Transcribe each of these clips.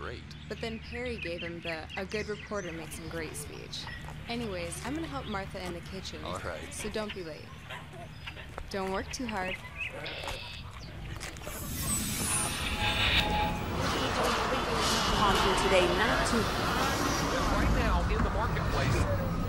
great. But then Perry gave him the "a good reporter makes a great" speech. Anyways, I'm gonna help Martha in the kitchen. All right. So don't be late. Don't work too hard. Talking today, not too. Right now in the marketplace.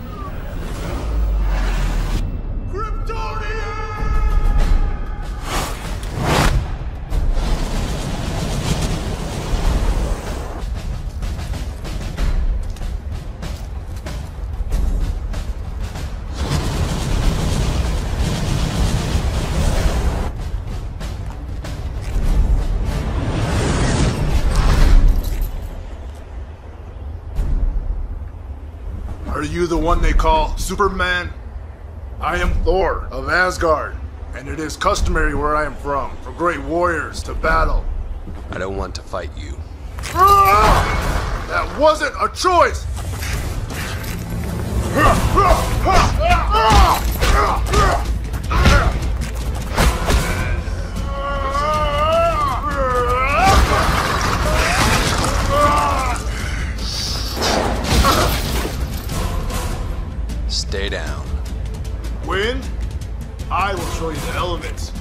Are you the one they call Superman? I am Thor of Asgard, and it is customary where I am from for great warriors to battle. I don't want to fight you. That wasn't a choice! Stay down. Wind? I will show you the elements.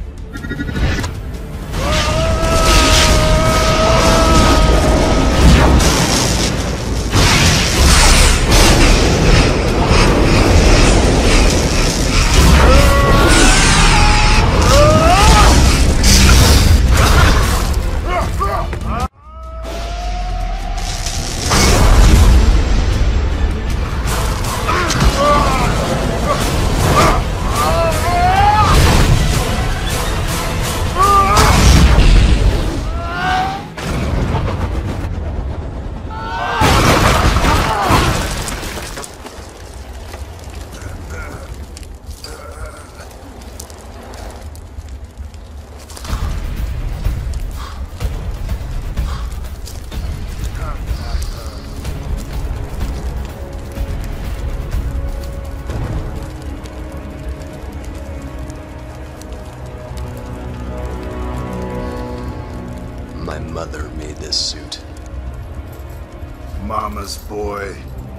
My mother made this suit. Mama's boy.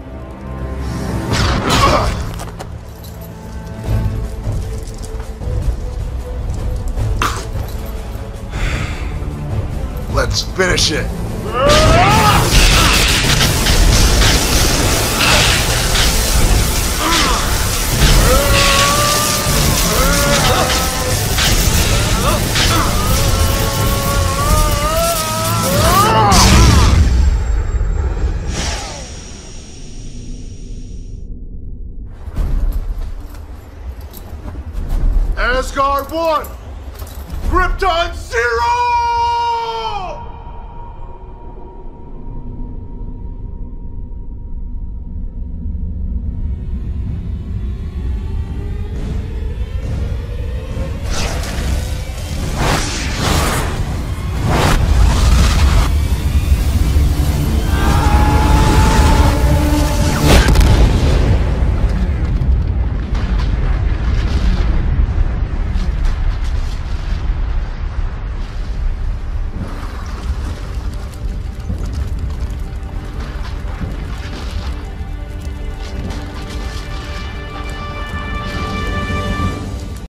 Let's finish it. Asgard 1, Krypton 0!